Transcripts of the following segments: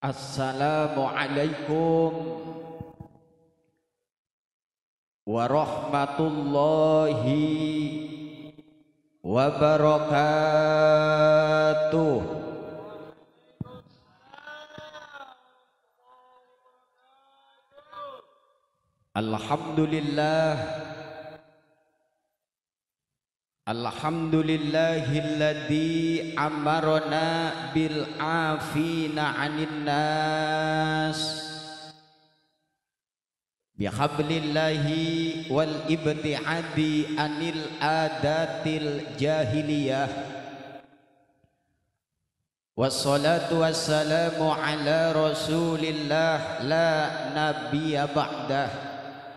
Assalamualaikum warahmatullahi wabarakatuh. Alhamdulillahilladzi amarna bil afina 'anil nas bihablillahi wal ibtiadi anil adatil jahiliyah. Wassalatu wassalamu ala rasulillah la nabiyya ba'dah.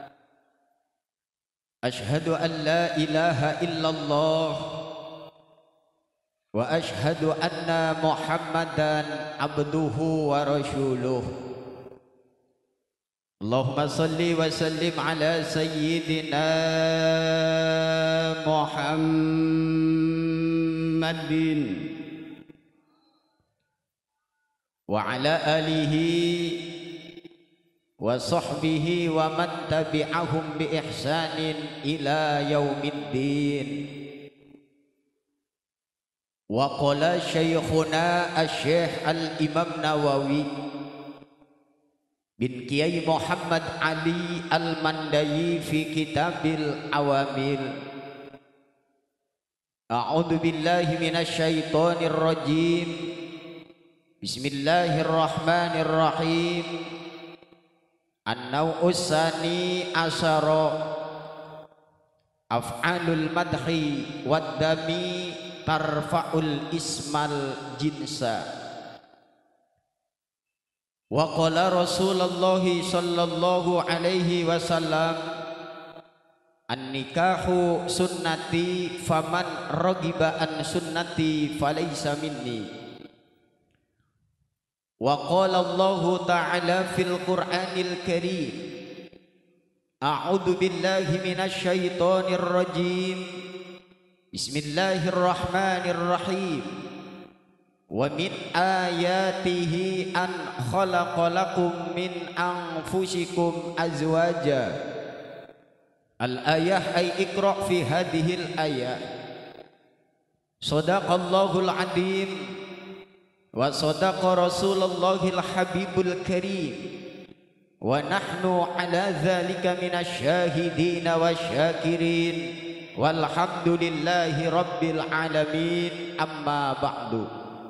Ashhadu an la ilaha illallah wa ashhadu anna Muhammadan abduhu wa rasuluh. Allahumma salli wa sallim ala sayyidina Muhammadin wa ala alihi wa sahbihi wa man tabi'ahum bi ihsanin ila yaumiddin. Wa qala syekhuna asy-syekh al-Imam Nawawi bin Kiai Muhammad Ali Al-Mandayi fi Kitabil Awamil. A'udzu billahi minasy syaithanir rajim. Bismillahirrahmanirrahim. An-naw'us tsani asyara af'alul madhi wad dami tarfa'ul ismal jinsa. Wa qala Rasulullah sallallahu alaihi wasallam an-nikahu sunnati faman ragiba an sunnati falaysa minni. Wa qala Allah ta'ala fil Qur'anil Karim a'udzu billahi minasy syaithanir rajim. Bismillahirrahmanirrahim. Wa min ayatihi an khalaqa lakum min anfusikum azwaja. Al-ayah ay iqra' fi hadhil ayah. Shadaqallahul azim. Wa sadaqa Rasulullahil Habibul Karim. Wa nahnu ala dzalika minasy syahidin wasyakirin. Walhamdulillahi rabbil alamin. Amma ba'du.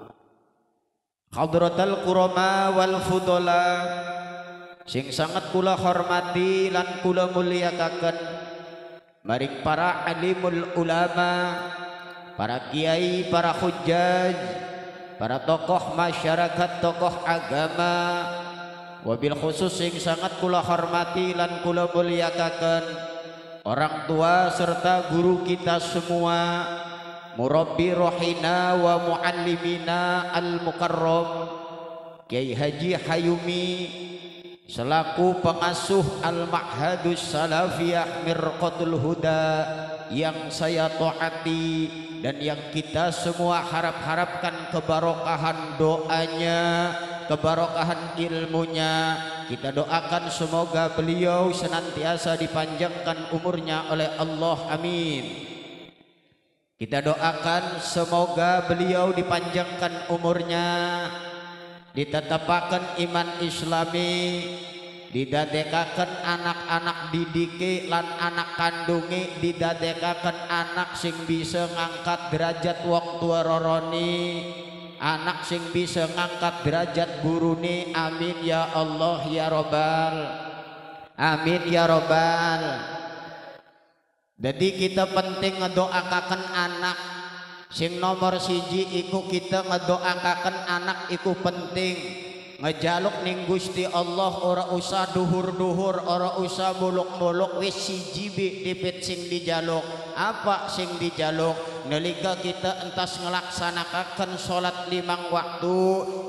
Hadratal qurama wal fudala sing sangat kula hormati lan kula mulyakaken maring para alimul ulama, para kiai, para hujjaj, para tokoh masyarakat, tokoh agama, wabil khusus yang sangat kula hormati lan kula mulyakaken orang tua serta guru kita semua, murabbi rohina wa muallimina al-mukarram Kiai Haji Hayumi selaku pengasuh Al-Ma'hadus Salafiyah Mirqatul Huda yang saya taati dan yang kita semua harapkan kebarokahan doanya, kebarokahan ilmunya. Kita doakan semoga beliau senantiasa dipanjangkan umurnya oleh Allah, amin. Kita doakan semoga beliau dipanjangkan umurnya, ditetapakan iman islami, didadekakan anak-anak didike lan anak kandungi, didadekakan anak sing bisa ngangkat derajat wong tua roroni, anak sing bisa ngangkat derajat gurune, amin ya Allah ya Rabbal, amin ya Rabbal. Jadi kita penting ngedoakakan anak sing nomor siji iku kita ngedoakakan anak iku penting. Ngejaluk ning Gusti Allah ora usah duhur-duhur, ora usah muluk-muluk, wis siji dipit sing dijaluk. Apa sing dijaluk? Nalika kita entas ngelaksanakan salat 5 waktu,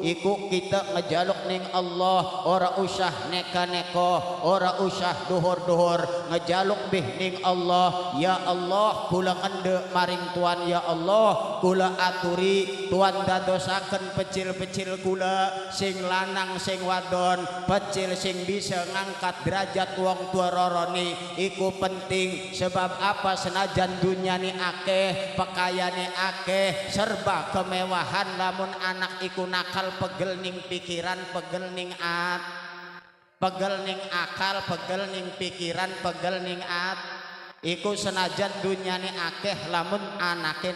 iku kita ngejaluk ning Allah ora usah neka-neko ora usah duhur-duhur ngejaluk bih ning Allah. Ya Allah kula ngende maring Tuan, ya Allah kula aturi Tuan dadosaken pecil-pecil kula sing lanang sing wadon pecil sing bisa ngangkat derajat wong tua rorone iku penting. Sebab apa? Senajan dunyane akeh pakaiane akeh serba kemewahan, lamun anak iku nakal pegel ning pikiran pegel ning pegel ning akal pegel ning pikiran pegel ning iku senajan dunyane akeh lamun anake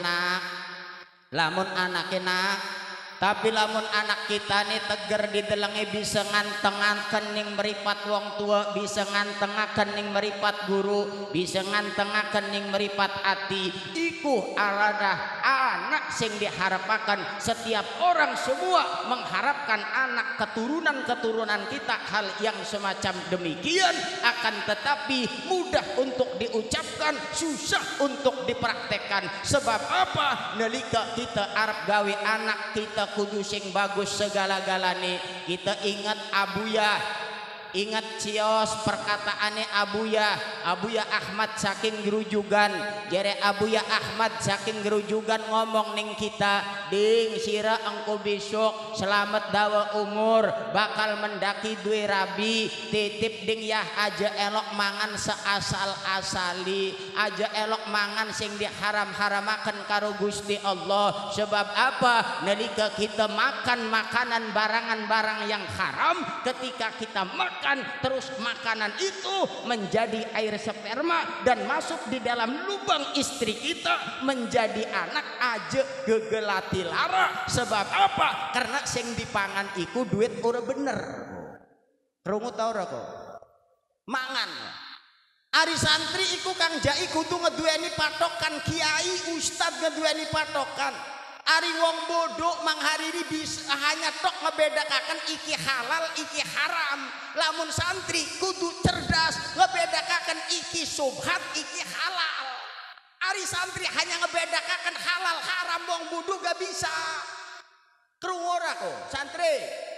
nak tapi lamun anak kita nih teger didelengi bisa ngantengaken ning meripat wong tua, bisa ngantengaken ning meripat guru, bisa ngantengaken ning meripat ati, iku aradah anak sing diharapkan. Setiap orang semua mengharapkan anak keturunan kita hal yang semacam demikian, akan tetapi mudah untuk diucapkan, susah untuk dipraktekkan. Sebab apa? Nalika kita arep gawe anak kita kudu sing bagus segala-galane. Kita ingat abuya, ingat cios perkataane abuya Ahmad saking gerujugan. Jere abuya Ahmad saking gerujugan ngomong ning kita, ding sira engko besok selamat dawa umur bakal mendaki duwe rabi, titip ding yah aja elok mangan seasal-asali, aja elok mangan sing diharam-haramaken karo Gusti Allah. Sebab apa? Nalika kita makan makanan barangan-barang yang haram, ketika kita makan terus makanan itu menjadi air sperma dan masuk di dalam lubang istri kita menjadi anak aja gegelati lara. Sebab apa? Karena sing dipangan iku duit ora bener. Krungu ta ora kok? Mangan. Ari santri iku Kang Jai kudu ngeduweni patokan, kiai ustad ngeduweni patokan. Ari wong bodoh manghariri bisa hanya tok ngebedakaken iki halal iki haram. Lamun santri kudu cerdas ngebedakaken iki subhat iki halal. Ari santri hanya ngebedakaken halal haram, wong bodoh gak bisa. Krungu ora kok santri?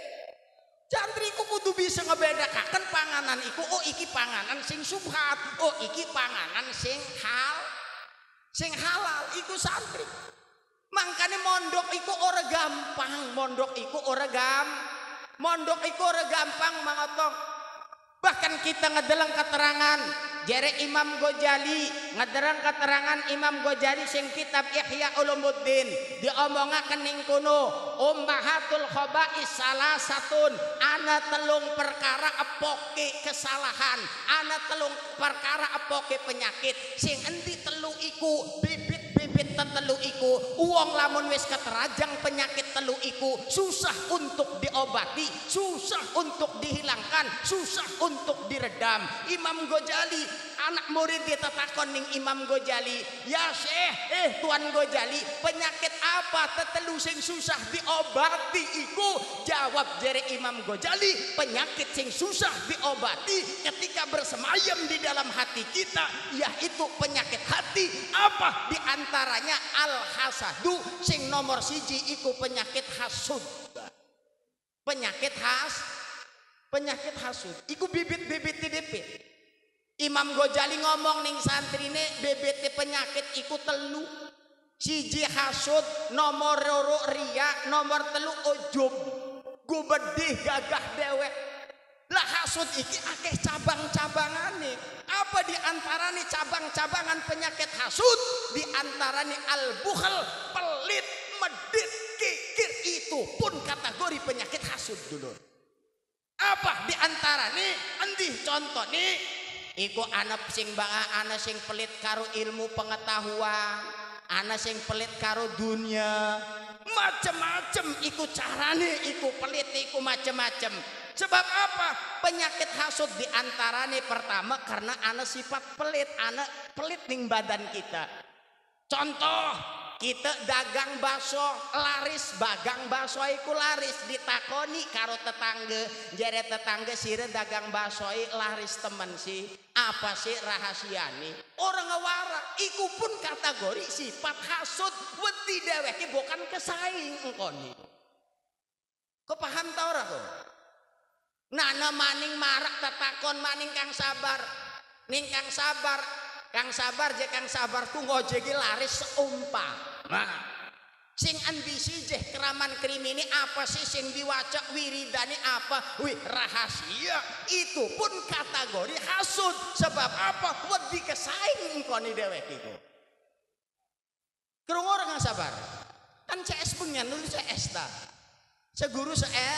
Santri ku kudu bisa ngebedakaken panganan iku, oh iki panganan sing subhat, oh iki panganan sing halal iku santri. Mangkane mondok iku ora gampang, mondok iku ora gampang mangotong. Bahkan kita ngedelang keterangan jere Imam Ghazali, ngedelang keterangan Imam Ghazali sing kitab Ihya Ulumuddin, diomongaken ning kono ummahatul khaba'is salasatun, ana telung perkara epoke kesalahan, ana telung perkara epoke penyakit sing endi telu iku bibit telu iku uang lamun wis keterajang penyakit telu iku susah untuk diobati, susah untuk dihilangkan, susah untuk diredam. Imam Ghazali anak murid ditetakon ning Imam Ghazali, ya Syekh Tuan Ghazali penyakit apa tetelu sing susah diobati iku? Jawab jere Imam Ghazali, penyakit sing susah diobati ketika bersemayam di dalam hati kita, yaitu penyakit hati. Apa diantaranya? Al-hasadu, sing nomor siji iku penyakit hasud. Penyakit hasud iku bibit-bibit dipit. Imam Ghazali ngomong ning santrine bibit penyakit iku telu. Siji hasud, nomor loro riya, nomor telu ujub. Gubedih gagah dewek. Lah hasud iki akeh cabang-cabangane. Apa diantaranya cabang-cabangan penyakit hasud? Diantaranya al-bukhl, pelit, medit, kikir, itu pun kategori penyakit hasud dulu. Apa diantaranya? Endi contoh nih? Iku anak sing bangga, anak sing pelit karo ilmu pengetahuan, anak sing pelit karo dunia, macem-macem iku carane, iku pelit, iku macem-macem. Sebab apa? Penyakit hasud diantaranya pertama karena anak sifat pelit, anak pelit ning badan kita. Contoh, kita dagang bakso laris, bagang bakso iku laris, ditakoni karo tetangga, jere tetangga sire dagang bakso laris temen sih. Apa sih rahasiane? Orang ngewara, iku pun kategori sifat hasud, wedi dheweke bukan kesaing engkoni. Kok paham ta ora kok? Nana maning marak tatakon maning Kang Sabar. Ning Kang Sabar, Kang Sabar je Kang Sabar ku ngojeki laris seumpah. Nah, sing ambisi je keraman krimini apa sih sing diwaca wiridane apa? Wih, rahasia. Itu pun kategori hasud. Sebab apa? Wedi kesaing engkone dhewek iku. Krungu ora Kang Sabar? Kan CS bengen nulis CS ta. Seguru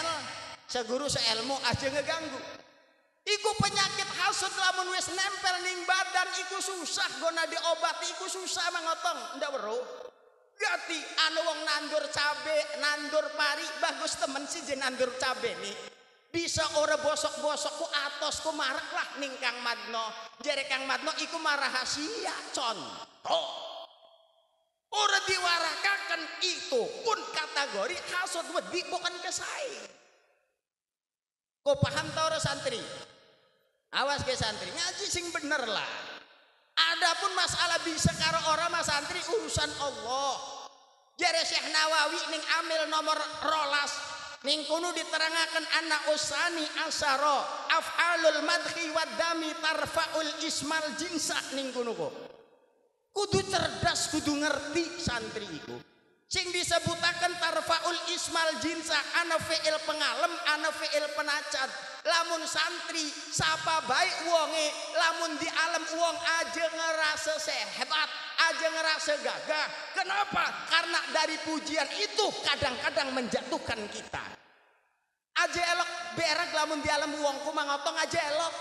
seelmu aja ngeganggu. Iku penyakit hasud lamun wis nempel ning badan iku susah gona diobati iku susah mangotong ndak weruh. Gati anu wong nandur cabe, nandur pari bagus temen sih je nandur cabe nih. Bisa ora bosok-bosok ku atos ku marak lah ning Kang Madno. Jere Kang Madno iku mah rahasia contoh. Ora diwarakaken itu pun kategori hasud wedi bukan kesaing. Kok paham ta ora santri? Awas ke santri ngaji sing bener lah. Adapun masalah bisa karo orang mas santri urusan Allah. Jere Syekh Nawawi ning amil nomor 12 ning kuno diterangaken anak usani asyara af'alul madhi wad dami tarfaul ismal jinsa ning kuno kok. Kudu cerdas, kudu ngerti santri iku. Sing disebutaken tarfaul ismal jinsa ana fi'il pengalem, ana fi'il penacad. Lamun santri sapa baik wonge, lamun di alam wong aja ngerasa sehebat, aja ngerasa gagah. Kenapa? Karena dari pujian itu kadang-kadang menjatuhkan kita. Aja elok berak lamun di alam wong ku mangotong aja elok.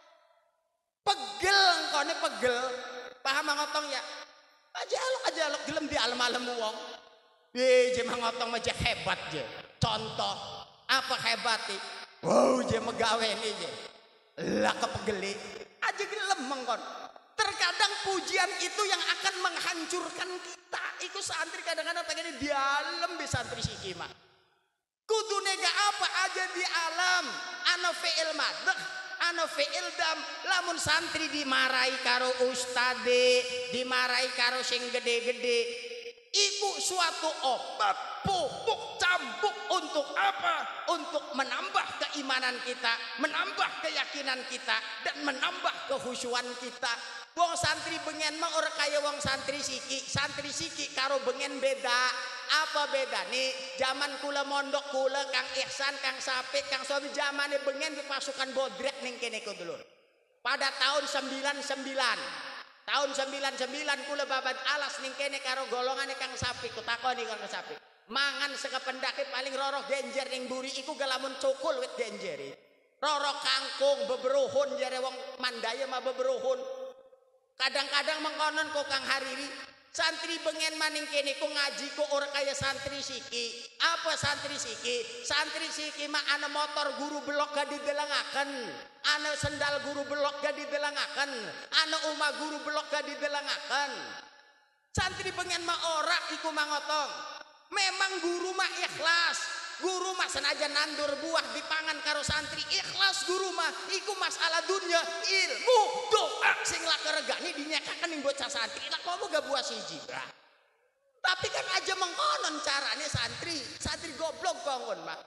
Pegel engkone pegel. Paham mangotong ya? Aja elok gelem di alam-alam wong. Je mangotong aja hebat je. Contoh apa hebat sih? Wow je megawe nih je. Lah kepegeli aja gelem mangkon. Terkadang pujian itu yang akan menghancurkan kita. Iku santri kadang-kadang pengen di alam be santri siki mah. Kudu nega apa aja di alam. Ana fi'il madh, ana fi'il dam. Lamun santri dimarahi karo ustade, dimarahi karo sing gede-gede. Iku suatu obat pupuk cambuk untuk apa? Untuk menambah keimanan kita, menambah keyakinan kita, dan menambah kehusuan kita. Wong santri bengen mah ora kaya wong santri siki karo bengen beda. Apa beda nih? Zaman kula mondok kula Kang Ihsan, Kang Sapik, Kang Sobi zamane bengen di pasukan bodrek ning kene ku dulur. Pada tahun 99. Tahun 99 kula babat alas ning kene karo golongane Kang Sapik ku takoni Kang Sapik. Mangan sekependake paling roro genjer ning buri iku galamun cukul wit genjeri. Roro kangkung beberuhun jare wong Mandaya mah beberuhun. Kadang-kadang mengkonon kok Kang Hariri santri bengen maning kene ku ngaji ku ora kaya santri siki. Apa santri siki? Santri siki mah ana motor guru blok gak didelangaken. Ana sendal guru blok gak didelangaken. Ana umah guru blok gak didelangaken. Santri bengen mah ora iku mangotong. Memang guru mah ikhlas. Guru mah senajan nandur buah dipangan karo santri ikhlas guru mah iku masalah dunia ilmu doa sing lakeregani dinyakakan ning bocah santri lah kamu gak buah siji bra. Tapi kan aja mengkonon caranya santri goblok kongon mah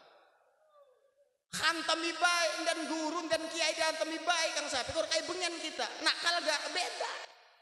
khantemi bae dan guru dan kiai khantemi bae Kang Sapi kok kayak bengen kita nakal gak beda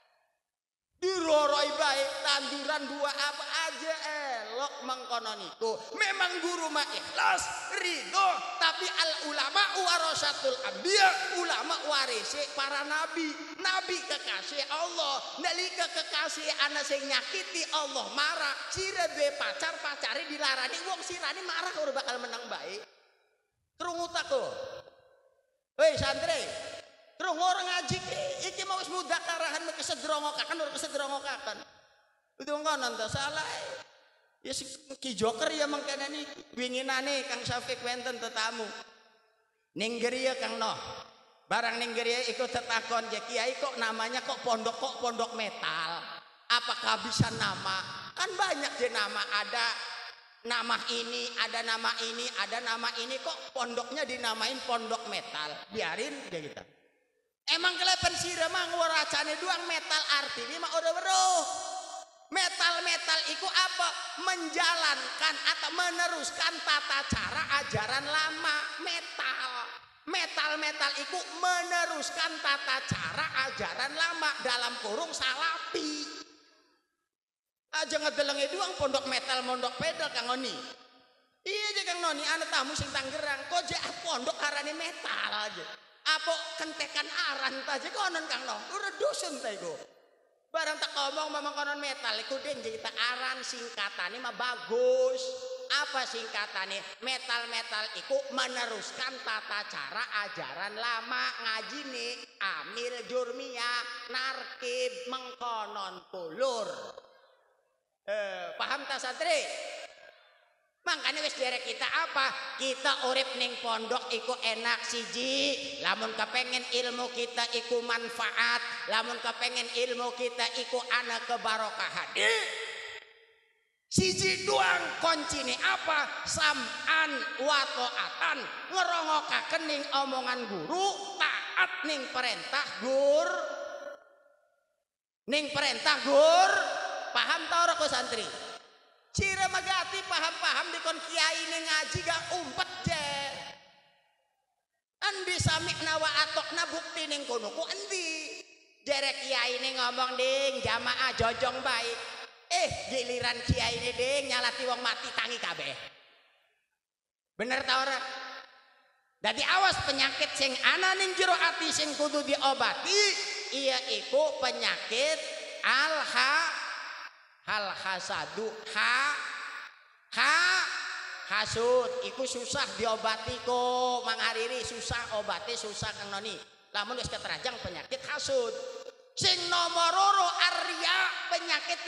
diroroi baik tanduran dua apa aja elok mengkonon itu memang guru mah ikhlas ridho tapi al ulama warasatul anbiya ulama warisi para nabi kekasih Allah nalika kekasih anak sing nyakiti Allah marah sira duwe pacare dilarani wong sirani marah ora bakal menang baik krungu tak kok hei santri terus orang ngaji iki mau wis mudak karahan kesedrongokakan ora kesedrongokakan. Itu ngono to salah. Ya si Ki Joker ya mangkene niki winginane Kang Safik wenten tetamu. Ning griya Kang Noh. Barang ning griya iku tetakon ya Kiai kok namanya kok pondok metal. Apakah bisa nama? Kan banyak je nama ada nama ini, ada nama ini, ada nama ini kok pondoknya dinamain pondok metal. Biarin dia gitu. Emang kelepen sira mah ngwaracane doang metal arti ini mah udah weruh. Metal-metal itu apa? Menjalankan atau meneruskan tata cara ajaran lama. Metal itu meneruskan tata cara ajaran lama, dalam kurung salapi. Aja ngedelengi doang pondok metal mondok pedal Kang Noni. Iya aja Kang Noni, anak tamu sing Tangerang kok je pondok arane metal aja. Apa kentekan aran aja konon Kang No. Udah dusun ta iku. Barang tak ngomong memang konon metal iku den cerita aran singkatane mah bagus. Apa singkatannya? Metal iku meneruskan tata cara ajaran lama, ngaji nih amil jurmia narkib mengkonon pulur. Paham tak santri? Makanya wis derek kita apa? Kita urip ning pondok iku enak siji, lamun kepengen ilmu kita iku manfaat, lamun kepengen ilmu kita iku ana kebarokahan. Siji doang kuncine apa? Sam'an wa ta'atan, ngerongokaken ning omongan guru, taat ning perintah gur. Ning perintah gur, paham ta ora kok santri? Cira magati paham-paham dikon kiai ini ngaji gak umpet je. Andi samikna wa atokna bukti ning kono ku endi. Derek kiai ini ngomong ding jamaah jojong baik. Giliran kiai ini ding nyalati wong mati tangi kabeh. Bener ta ora? Dadi awas penyakit sing ana ning jero ati sing kudu diobati, iya iku penyakit hasadu hasud iku susah diobati kok Mang Hariri, susah obati susah Kang Noni. Lamun wis keterajang penyakit hasud. Sing nomor loro arya, penyakit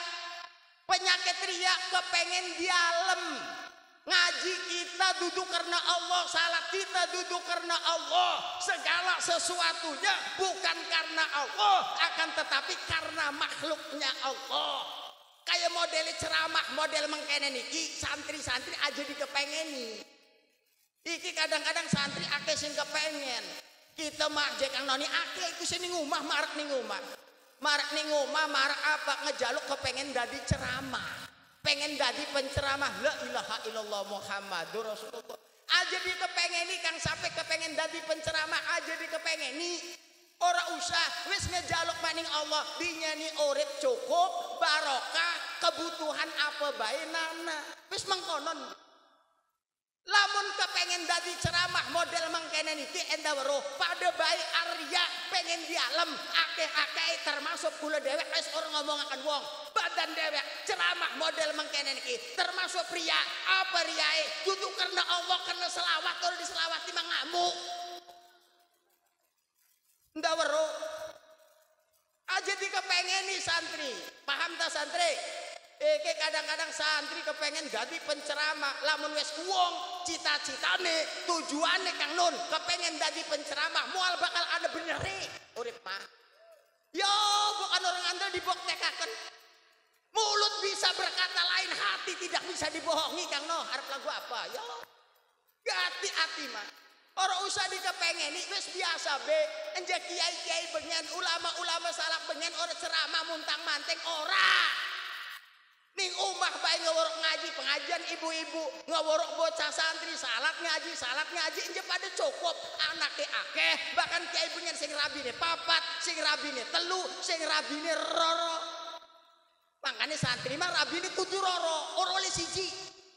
ria kepengen dialem. Ngaji kita duduk karena Allah, salat kita duduk karena Allah, segala sesuatunya bukan karena Allah, akan tetapi karena makhluknya Allah. Kayak model ceramah, model mengkene niki, santri-santri aja dikepengeni. Iki kadang-kadang santri ake sing kepengen. Kita mah jek Kang Noni ake iku sing ngumah marak ning ngumah. Marak ning ngumah marak apa ngejaluk kepengen dadi ceramah. Pengen dadi penceramah, la ilaha illallah Muhammadur Rasulullah. Aja dikepengeni Kang sampai kepengen dadi penceramah aja dikepengeni. Ora usah wis ngejaluk maning Allah dinyani urip cukup barokah kebutuhan apa bae nana wis mengkonon. Lamun kepengen dadi ceramah model mangkene niki enda weruh pada bae arya pengen dialem akeh-akeh termasuk kula dewek wis ora ngomongaken wong badan dewek ceramah model mangkene niki termasuk pria apa riyae kudu karena Allah karena selawat kalau diselawati mah ngamuk. Ndak weruh aja dikepengeni santri. Paham tak santri? Kadang-kadang santri kepengen jadi penceramah. Lamun wes wong cita-citane tujuannya Kang Nun kepengen jadi penceramah mual bakal ada benere urip mah. Yo bukan orang andal diboktekaken. Mulut bisa berkata lain, hati tidak bisa dibohongi Kang No. Harap lagu apa? Yo hati-hati mah. Orang usah dikepengeni wis biasa be. Enjak kiai-kiai bengen ulama-ulama salak bengen orang ceramah muntang manteng ora. Ning umah bae ngaworok ngaji pengajian ibu-ibu, ngaworok bocah santri salat ngaji enje pada cukup anake akeh, bahkan kiai bengen sing rabine papat, sing rabine telu, sing rabine roro. Makane santri mah rabine kudu roro, ora oleh siji.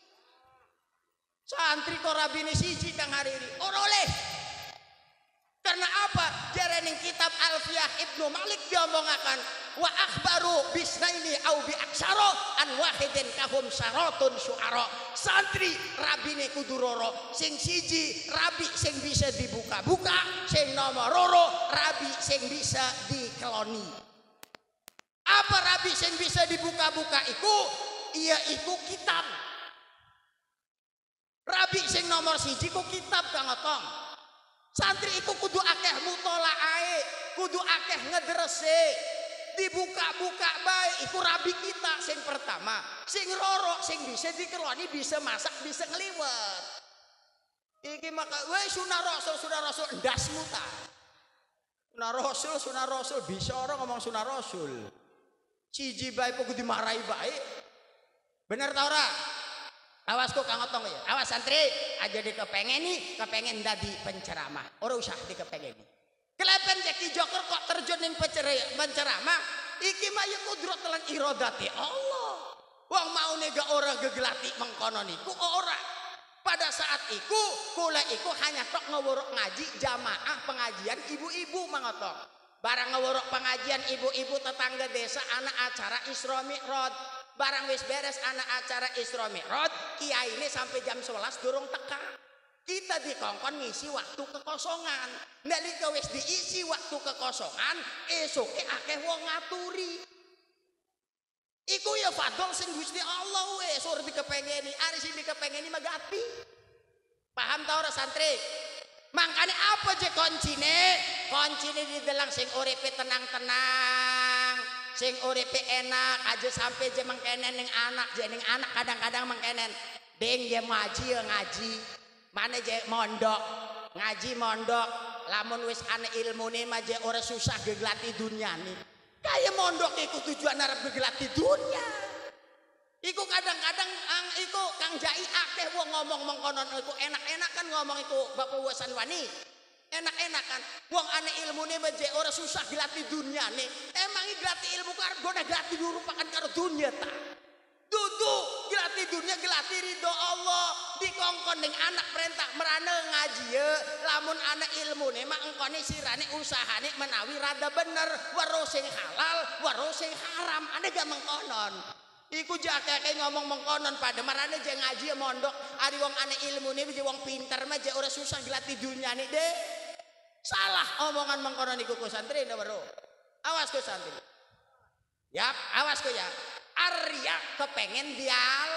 Santri kok rabine siji Kang Hariri, ora oleh. Karena apa? Jarening kitab Alfiyah Ibnu Malik diomongakan wa akhbaru bisnaini au bi aksaro an wahidin kahum syaratun syu'ara. Santri rabine kudu roro, sing siji rabi sing bisa dibuka-buka, sing nomor loro rabi sing bisa dikeloni. Apa rabi sing bisa dibuka-buka iku? Iya iku kitab. Rabi sing nomor siji ku kitab Kang Otong. Santri iku kudu akeh mutolaae, kudu akeh ngedrese. Dibuka-buka bae iku rabi kita sing pertama. Sing roro sing bisa dikeloni, bisa masak, bisa ngeliwet. Iki maka we sunah rasul endasmu ta. Sunah rasul bisa orang ngomong sunah rasul. Siji bae kudu dimarahi bae. Bener ta ora? Awas kok Kang Otong ya. Awas santri, aja kepengen dadi penceramah. Ora usah dikepengeni. Kelepen Jeki Joker kok terjun ning penceramah, iki mah ya kudrat lan iradati Allah. Wong maune gak ora gegelati mengkono niku ora. Pada saat iku kula iku hanya tok ngewuruk ngaji jamaah pengajian ibu-ibu mangotok. Barang ngewuruk pengajian ibu-ibu tetangga desa anak acara Isra Mi'raj. Barang wis beres anak acara Isra Mi'raj, kiai ini sampai jam 11 durung teka. Kita dikongkon ngisi waktu kekosongan. Nalika wis diisi waktu kekosongan, esoke akeh wong ngaturi. Iku ya fadol sing Gusti Allah wis ora dikepengeni, ari sing dikepengeni magati. Paham ta ora santri? Mangkane apa je kuncine? Kuncine didelang sing uripe tenang-tenang, sing uripe enak, aja sampai je mengkenen ning anak, je ning anak kadang-kadang mengkenen. Ding je ngaji ya ngaji. Mana je mondok, ngaji mondok, lamun wis ana ilmune mah je ora susah geglati dunyane. Kayak mondok iku tujuan arep geglati dunya. Iku kadang-kadang iku Kang Jai akeh wong ngomong mengkonon iku enak-enak kan ngomong iku Bapak Wasan Wani. Enak-enak kan wong ane ilmune beje ora susah glati dunyane. Emang glati ilmu karo gona glati dirupakan karo dunya ta. Dudu glati dunya glati ridho Allah. Dikongkon ning anak perintah merane ngaji ye. Lamun ana ilmune mak engkone sirane usahane menawi rada bener weruh sing halal weruh sing haram ane gak mengkonon. Iku jakake ngomong mengkonon pada marane je ngaji mondok ari wong ane ilmune je wong pinter mah je ora susah glati dunyane deh. Salah omongan mengkonon iku ku santri ndak weruh. Awas ku santri. Yap, awas ku ya. Arya kepengen dial,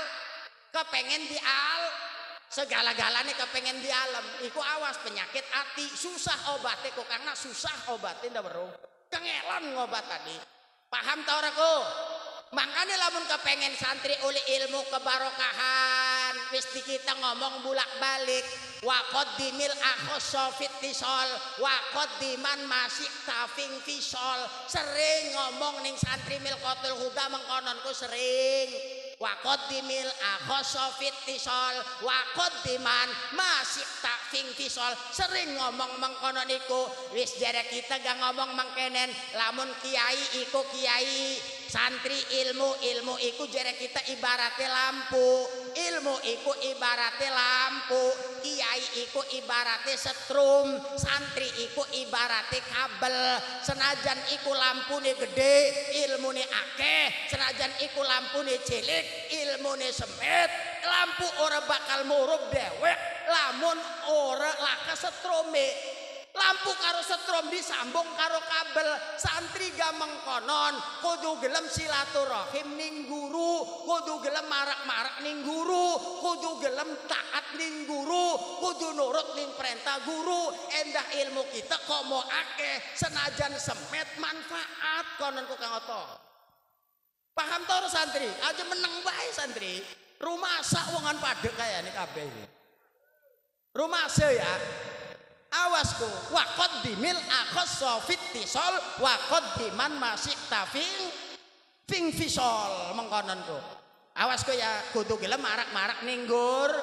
segala-galanya kepengen dialem. Iku awas penyakit hati susah obatnya kok karena susah obatnya ndak weruh. Kengelan ngobat tadi. Paham ta ora ku? Makanya lamun kepengen santri oleh ilmu kebarokahan wis kita ngomong bulak-balik waqad dimil akhosofit tisol waqad diman masih tafing fisol sering ngomong ning santri milkotul huda mengkononku sering waqad dimil akhosofit tisol waqad diman masih tafing fisol sering ngomong mengkononiku wis jare kita gak ngomong mengkenen lamun kiai iku kiai santri ilmu iku jere kita ibaratnya lampu ilmu iku ibaratnya lampu kiai iku ibaratnya setrum santri iku ibaratnya kabel senajan iku lampune gede ilmune akeh senajan iku lampune cilik ilmune sempit lampu ora bakal murup dewek lamun ora laka setrume lampu karo setrum disambung karo kabel santri gak mengkonon kudu gelem silaturahim ning guru kudu gelem marak-marak ning guru kudu gelem taat ning guru kudu nurut ning perintah guru endah ilmu kita kok mau akeh senajan semet manfaat konon ku Kang Oto paham tau santri aja meneng bae santri rumah sak wongan padhe kaya ini kabeh rumah ya awasku waqad dimil akhosofit tisol waqad diman masih tafing fing fisol mengkononku awasku ya kudu gelem marak-marak ninggur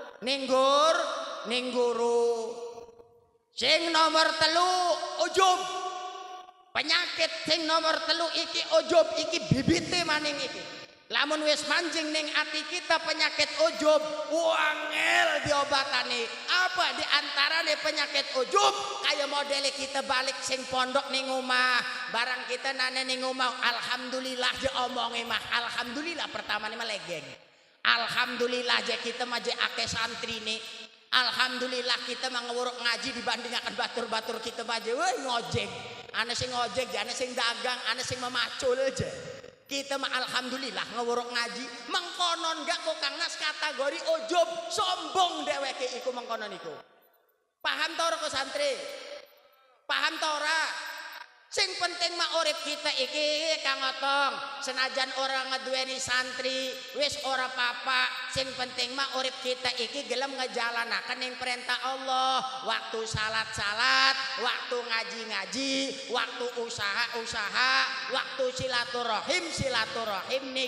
guru sing nomor 3 ujub penyakit sing nomor 3 iki ujub iki bibite maning iki lamun wis manjing ning ati kita penyakit ujub wangel diobatani apa diantarane penyakit ujub kayak model kita balik sing pondok ning omah barang kita nane ning omah alhamdulillah je omonge mah alhamdulillah pertama nih mah legeng alhamdulillah je kita mah je akeh santri nih alhamdulillah kita mah ngewuruk ngaji dibandingkan batur-batur kita mah je weh ngojek ane sing ngojek ane sing dagang ane sing memacul aja kita mah alhamdulillah ngewuruk ngaji mengkonon gak kok Kang Nas kategori ujub sombong dheweke iku mengkonon iku paham ta ora kok santri paham ta ora Sing penting mah urip kita iki Kang Otong, senajan orang ngeduweni santri wis ora apa-apa, sing penting mah urip kita iki gelem ngejalanaken ing perintah Allah, waktu salat-salat, waktu ngaji-ngaji, waktu usaha-usaha, waktu silaturahim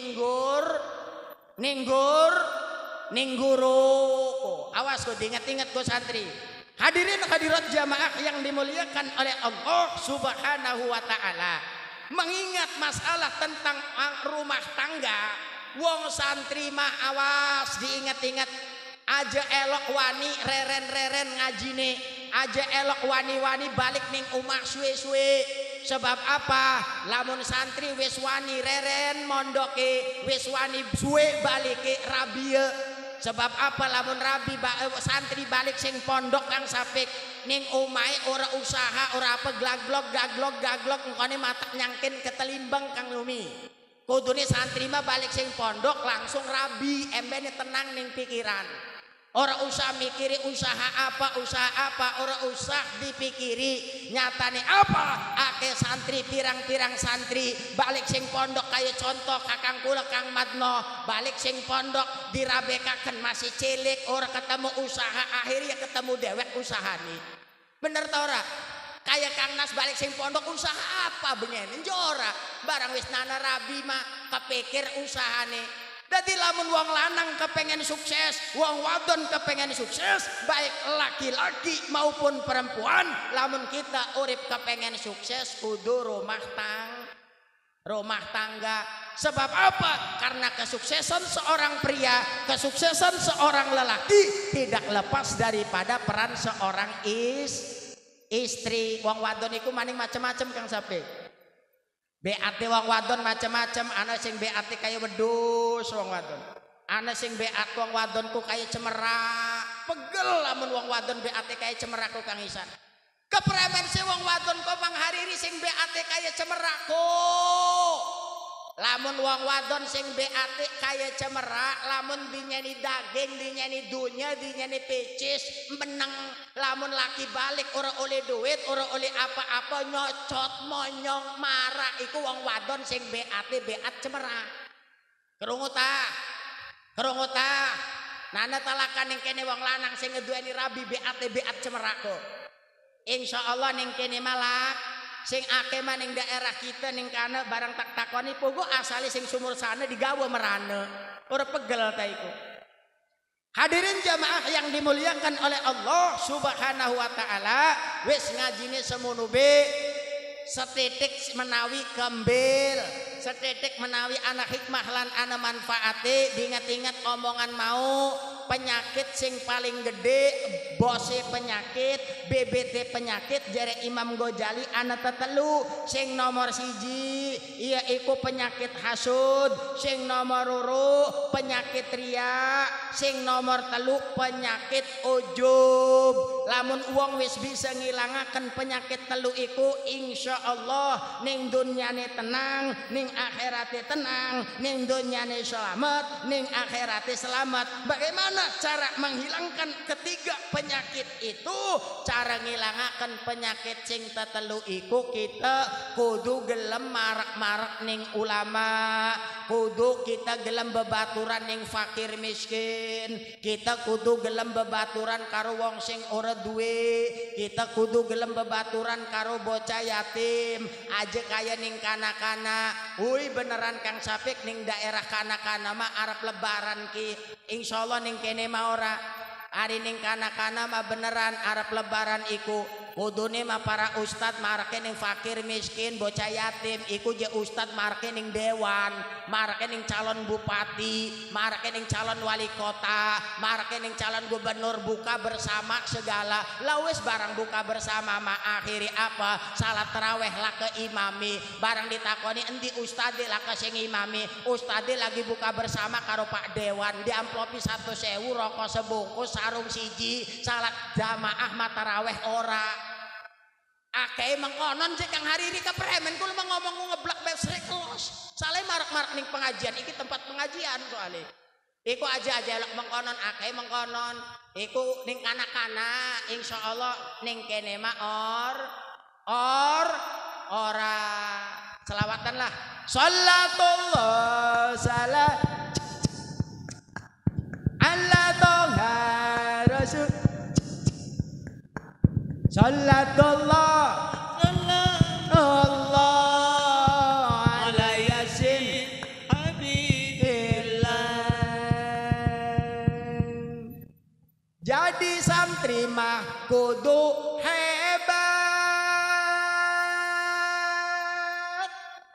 ningguru. Oh, awas go diinget-inget go santri. Hadirin hadirat jamaah yang dimuliakan oleh Allah Subhanahu wa taala. Mengingat masalah tentang rumah tangga, wong santri mah awas diingat-ingat, aja elok wani reren ngajine, aja elok wani balik ning omah suwe-suwe. Sebab apa? Lamun santri wis wani reren mondoke, wis wani suwe balike rabieu. Sebab apa? Lamun rabi santri balik sing pondok kang sapik ning omahe ora usaha, ora apa gaglok engkone matak nyangkin ketelimbang Kang Lumi. Kudune santri mah balik sing pondok langsung rabi, embene tenang ning pikiran. Ora usah mikiri usaha apa, ora usah dipikiri nyatane apa. Ake santri pirang-pirang santri balik sing pondok kaya contoh kakang kula Kang Madno, balik sing pondok dirabekaken masih cilik, ora ketemu usaha, akhirnya ketemu dewek usahane. Bener ta ora? Kayak Kang Nas balik sing pondok usaha apa benyen njora, barang wis nana rabi mah kepikir usahane. Jadi lamun wong lanang kepengen sukses, wong wadon kepengen sukses, baik laki-laki maupun perempuan, lamun kita urip kepengen sukses kudu rumah tangga. Sebab apa? Karena kesuksesan seorang pria, kesuksesan seorang lelaki tidak lepas daripada peran seorang istri. Wong wadon iku maning macam-macam Kang Sapi. BAT wong wadon macam-macam, ana sing BAT kaya wedhus wong wadon. Ana sing BAT wong wadonku kaya cemerak. Pegel lamun wong wadon BAT kaya cemerak Kang Isan. Kepremen si wong wadon ko manghariri sing BAT kaya cemerak ko. Lamun wong wadon sing BAT kaya cemerak, lamun dinyeni daging, dinyeni dunya, dinyeni pecis, meneng. Lamun laki balik ora oleh duit, ora oleh apa-apa, nyocot monyong marah, iku wong wadon sing BAT cemerak. Krungu ta? Nana talakan ning kene wong lanang sing ngeduweni rabi BAT cemerak ko. Insyaallah ning kene malak sing akeh maning daerah kita ning kana barang tak takoni pogo asale sing sumur sana digawe merane. Ora pegel ta iku. Hadirin jamaah yang dimuliakan oleh Allah Subhanahu wa taala, wis ngajine semono be, setitik menawi kembil, setitik menawi anak hikmah lan ana manfaate, diingat-ingat omongan mau. Penyakit sing paling gede bose penyakit, BBT penyakit jare Imam Ghazali ana tetelu. Sing nomor 1 iya iku penyakit hasud, sing nomor 2 penyakit riya, sing nomor 3 penyakit ujub. Lamun wong wis bisa ngilangaken penyakit telu iku, insyaallah ning dunyane tenang, ning akhirate tenang, ning dunyane selamat, ning akhirate selamat. Bagaimana cara menghilangkan ketiga penyakit itu? Cara ngilangaken penyakit sing tetelu iku kita kudu gelem marak-marak ning ulama, kudu kita gelem bebaturan ning fakir miskin, kita kudu gelem bebaturan karo wong sing ora duwe, kita kudu gelem bebaturan karo bocah yatim. Aja kaya ning kana-kana, wuy beneran Kang Sapik ning daerah kana-kana mah arep lebaran ki, insyaallah ning kene mah ora. Ari ning kana-kana mah beneran arep lebaran iku kudune mah para ustad marake ning fakir miskin bocah yatim iku je ustad marake ning dewan, marake ning calon bupati, marake ning calon wali kota, marake ning calon gubernur, buka bersama segala. Lawes barang buka bersama mah akhiri apa? Salat taraweh lah ke imami. Barang ditakoni endi ustade lah ke sing imami, ustade lagi buka bersama karo Pak Dewan, diamplopi 1.000 rokok sebungkus sarung siji, salat jamaah mah taraweh ora. Akeh mengkonon sih Kang Hariri kepremen kula mah ngomong ngeblak bebas reklos. Sale marak-marak ning pengajian iki tempat pengajian soalnya. Iku aja lek mengkonon akeh mengkonon. Iku ning kana-kana insyaallah ning kene mah or ora selawatan lah. Sallatullah salam ala toha rasul. Sallatullah Allah ala yasin habibillah. Jadi santri mah kudu hebat,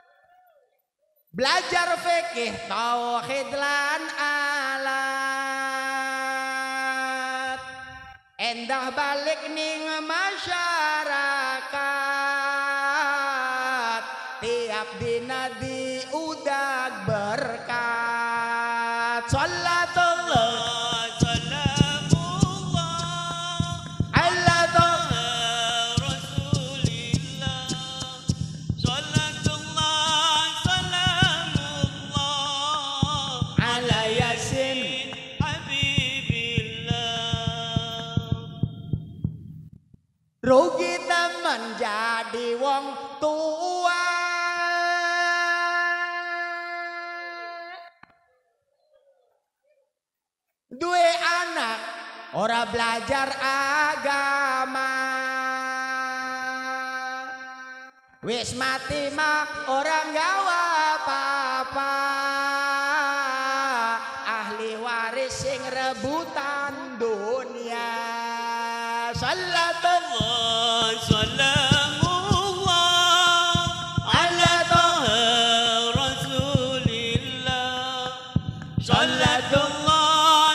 belajar fikih tauhid lan alat, endah balik ning masyarakat, tiap dina diudag berkat. Sallatullah rugi temen jadi wong tua, duwe anak ora belajar agama, wis mati mah orang gawa apa-apa, ahli waris sing rebutan dunia. Sallatullah salamullah ala toha rasulillah. Sallatullah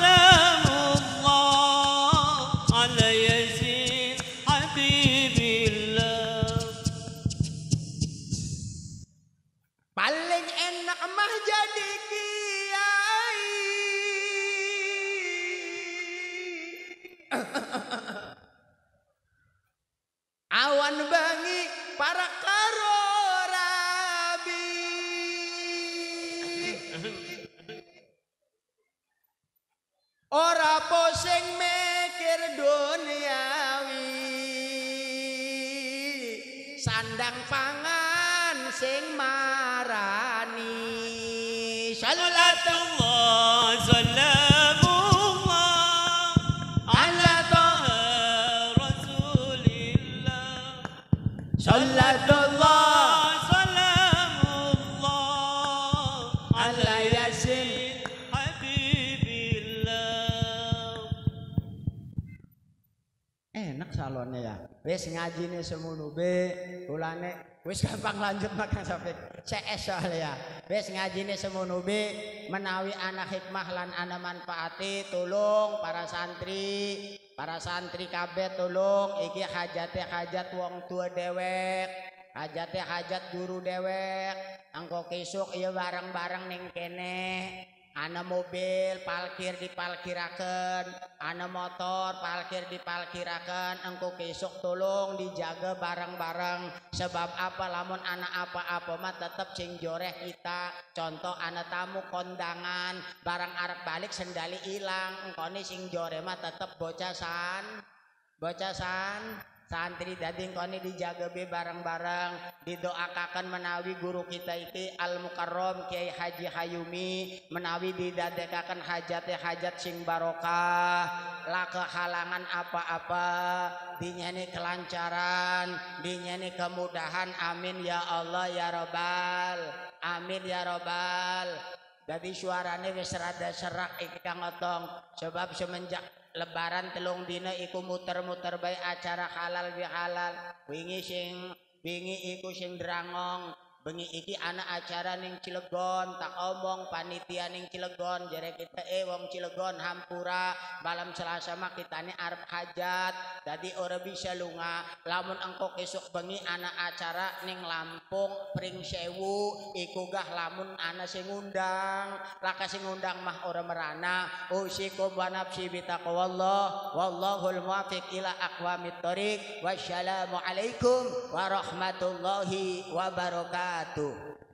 salamullah ala yasin habibillah. Paling enak mah jadi kiai, awan bengi para karo rabi, ora pusing mikir duniawi, sandang pangan sing marani. Sallatullah salamullah ala toha rasulillah. Sallatullah salamullah ala yasin habibillah. Enak salonnya ya. Wis ngaji nih semono be, ulane wis gampang lanjut makan sampai CS soalnya ya. Wis ngaji nih semono be, menawi anak hikmah lan ana manfaati, tolong para santri kabeh tolong iki hajate hajat wong tua dewek, hajate hajat guru dewek, angko kesuk ieu bareng-bareng ning kene. Ana mobil parkir dipalkiraken, ana motor parkir dipalkiraken, engko kesuk tolong dijaga bareng-bareng. Sebab apa, lamun ana apa-apa mah tetep sing joreh kita. Contoh ana tamu kondangan, barang arep balik sendali ilang, engkone sing joreh mah tetep bocah santri dadi engkone dijaga be bareng-bareng. Didoakaken menawi guru kita iki Al Mukarram Kiai Haji Hayumi menawi didadekaken hajate hajat sing barokah, la kehalangan apa-apa, dinyeni kelancaran, dinyeni kemudahan. Amin ya Allah ya Rabbal, amin ya Rabbal. Dadi suarane wis rada serak iki Kang Otong, sebab semenjak Lebaran telung dina iku muter-muter bae acara halal bihalal. Wingi iku sing Drangong, bengi iki ana acara ning Cilegon, tak omong panitia ning Cilegon, jere kita wong Cilegon hampura malam Selasa mah kitane arep hajat, dadi ora bisa lunga. Lamun engko kesuk bengi ana acara ning Lampung Pringsewu, iku gah lamun ana sing ngundang, laka sing ngundang mah ora merana. Usikum wa nafsi bitaqwallah, wallahul muwaffiq ila aqwamit thoriq. Wassalamu alaikum warahmatullahi wabarakatuh.